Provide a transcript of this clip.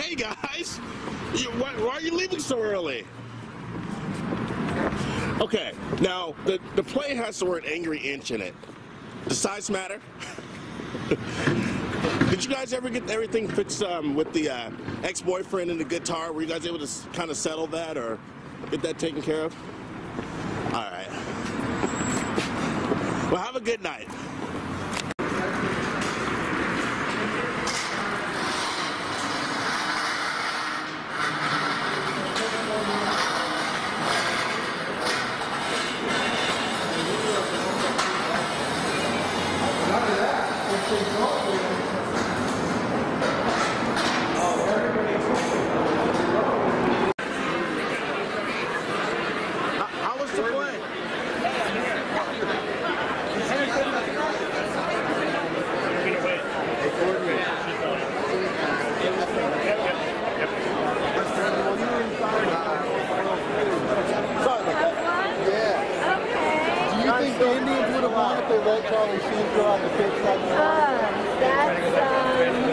Hey guys, why are you leaving so early? Okay, now the play has the word angry inch in it. Does size matter? Did you guys ever get everything fixed with the ex-boyfriend and the guitar? Were you guys able to kind of settle that or get that taken care of? All right. Well, have a good night. How was the play? Do you think the Indians would have won if they let Charlie Sheen throw out the pitch like that? That's